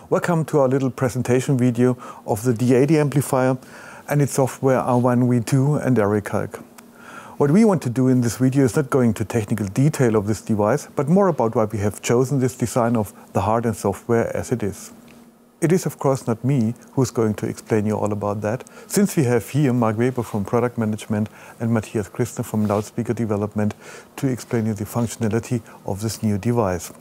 Welcome to our little presentation video of the D80 amplifier and its software R1V2 and ARRICalc. What we want to do in this video is not going into technical detail of this device, but more about why we have chosen this design of the hardware and software as it is. It is of course not me who's going to explain you all about that, since we have here Mark Weber from Product Management and Matthias Christner from Loudspeaker Development to explain you the functionality of this new device.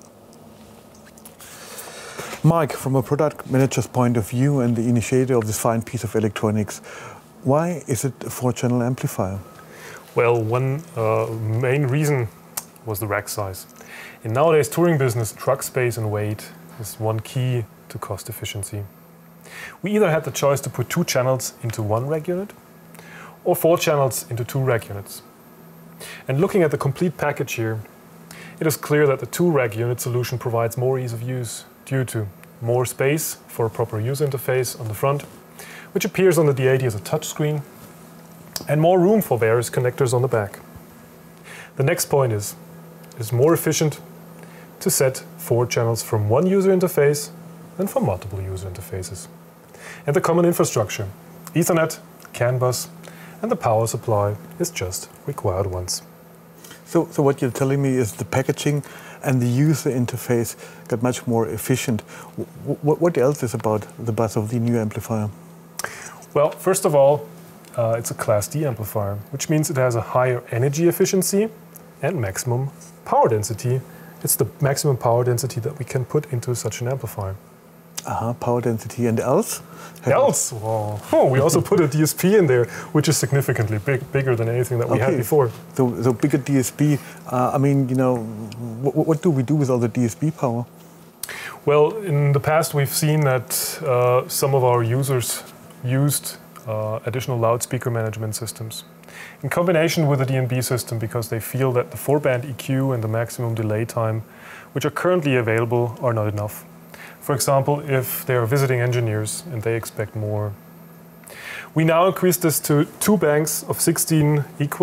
Mark, from a product manager's point of view and the initiator of this fine piece of electronics, why is it a 4-channel amplifier? Well, one main reason was the rack size. In nowadays touring business, truck space and weight is one key to cost efficiency. We either had the choice to put 2 channels into 1 rack unit or 4 channels into 2 rack units. And looking at the complete package here, it is clear that the 2 rack unit solution provides more ease of use due to more space for a proper user interface on the front, which appears on the D80 as a touchscreen, and more room for various connectors on the back. The next point is more efficient to set 4 channels from 1 user interface than from multiple user interfaces. And the common infrastructure, Ethernet, CAN bus, and the power supply is just required once. So what you're telling me is the packaging and the user interface got much more efficient. What else is about the bus of the new amplifier? Well, first of all, it's a Class D amplifier, which means it has a higher energy efficiency and maximum power density. It's the maximum power density that we can put into such an amplifier. Power density. And else? Else? Well, we also put a DSP in there, which is significantly bigger than anything that we had before. So bigger DSP. I mean, you know, what do we do with all the DSP power? Well, in the past we've seen that some of our users used additional loudspeaker management systems in combination with the DNB system, because they feel that the 4-band EQ and the maximum delay time, which are currently available, are not enough. For example, if they are visiting engineers and they expect more. We now increase this to 2 banks of 16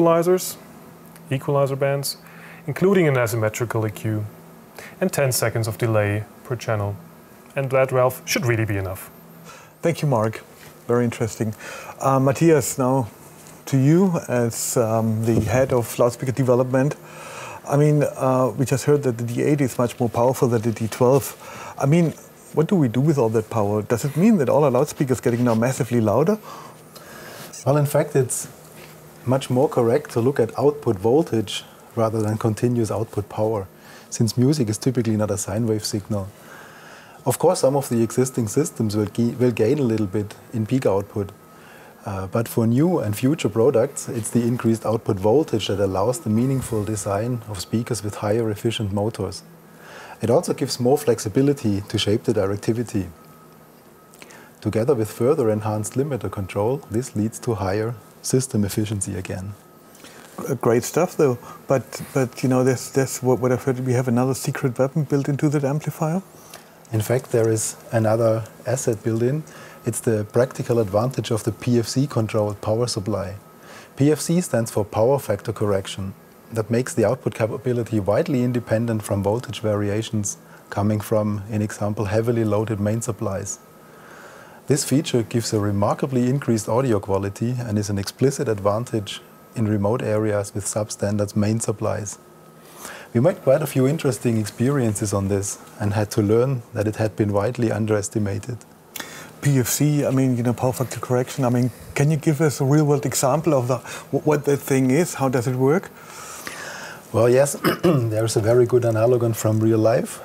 equalizer bands, including an asymmetrical EQ, and 10 seconds of delay per channel. And that, Ralph, should really be enough. Thank you, Mark. Very interesting. Matthias, now to you as the head of loudspeaker development. I mean, we just heard that the D80 is much more powerful than the D12. I mean, what do we do with all that power? Does it mean that all our loudspeakers are getting now massively louder? Well, in fact, it's much more correct to look at output voltage rather than continuous output power, since music is typically not a sine wave signal. Of course, some of the existing systems will gain a little bit in peak output. But for new and future products, it's the increased output voltage that allows the meaningful design of speakers with higher efficient motors. It also gives more flexibility to shape the directivity. Together with further enhanced limiter control, this leads to higher system efficiency again. Great stuff, though. But you know, that's what I've heard. We have another secret weapon built into that amplifier. In fact, there is another asset built in. It's the practical advantage of the PFC-controlled power supply. PFC stands for power factor correction. That makes the output capability widely independent from voltage variations coming from, in example, heavily loaded main supplies. This feature gives a remarkably increased audio quality and is an explicit advantage in remote areas with substandard main supplies. We made quite a few interesting experiences on this and had to learn that it had been widely underestimated. PFC, I mean, you know, power factor correction. I mean, can you give us a real-world example of what that thing is? How does it work? Well, yes, there's a very good analogon from real life.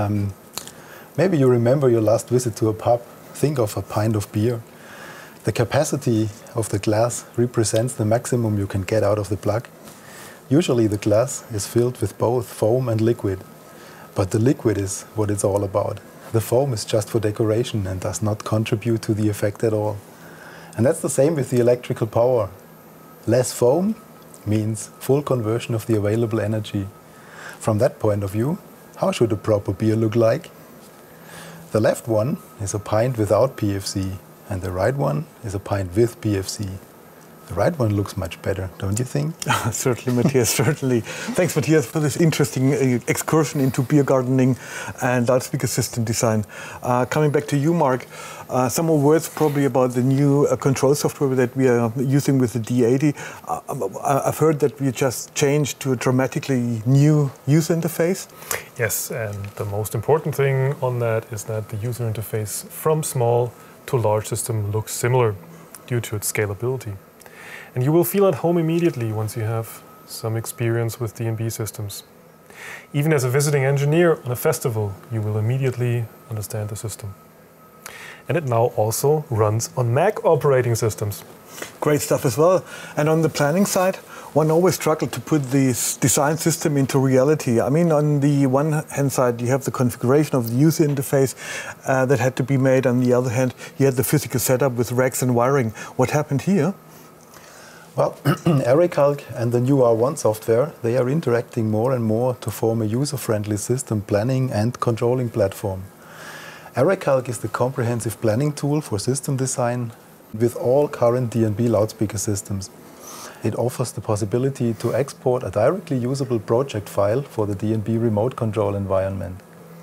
Maybe you remember your last visit to a pub. Think of a pint of beer. The capacity of the glass represents the maximum you can get out of the plug. Usually the glass is filled with both foam and liquid, but the liquid is what it's all about. The foam is just for decoration and does not contribute to the effect at all. And that's the same with the electrical power. Less foam means full conversion of the available energy. From that point of view, how should a proper beer look like? The left one is a pint without PFC, and the right one is a pint with PFC. The right one looks much better, don't you think? Certainly, Matthias, certainly. Thanks, Matthias, for this interesting excursion into beer gardening and loudspeaker system design. Coming back to you, Mark, some more words probably about the new control software that we are using with the D80. I've heard that we just changed to a dramatically new user interface. Yes, and the most important thing on that is that the user interface from small to large system looks similar due to its scalability. And you will feel at home immediately once you have some experience with D&B systems. Even as a visiting engineer on a festival, you will immediately understand the system. And it now also runs on Mac operating systems. Great stuff as well. And on the planning side, one always struggled to put this design system into reality. I mean, on the one hand side, you have the configuration of the user interface that had to be made. On the other hand, you had the physical setup with racks and wiring. What happened here? Well, ArrayCalc and the new R1 software, they are interacting more and more to form a user-friendly system planning and controlling platform. ArrayCalc is the comprehensive planning tool for system design with all current D&B loudspeaker systems. It offers the possibility to export a directly usable project file for the D&B remote control environment.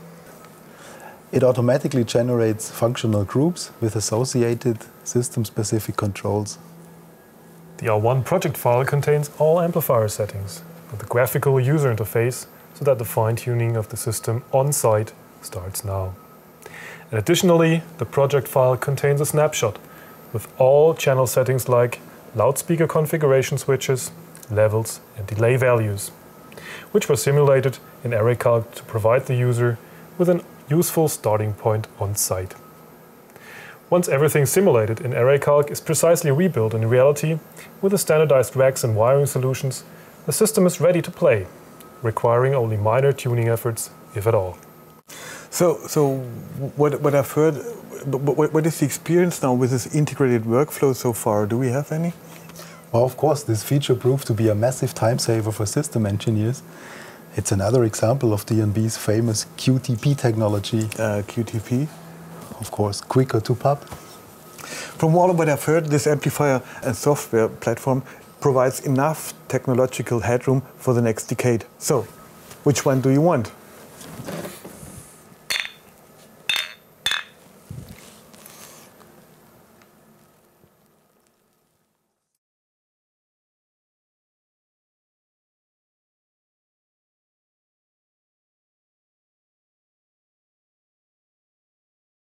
It automatically generates functional groups with associated system-specific controls. The R1 project file contains all amplifier settings and the graphical user interface so that the fine-tuning of the system on-site starts now. And additionally, the project file contains a snapshot with all channel settings like loudspeaker configuration switches, levels and delay values, which were simulated in ArrayCalc to provide the user with an useful starting point on-site. Once everything simulated in ArrayCalc is precisely rebuilt in reality with the standardized racks and wiring solutions, the system is ready to play, requiring only minor tuning efforts, if at all. So what I've heard, what is the experience now with this integrated workflow so far? Do we have any? Well, of course, this feature proved to be a massive time saver for system engineers. It's another example of D&B's famous QTP technology. QTP? Of course, quicker to pop. From all of what I've heard, this amplifier and software platform provides enough technological headroom for the next decade. So, which one do you want?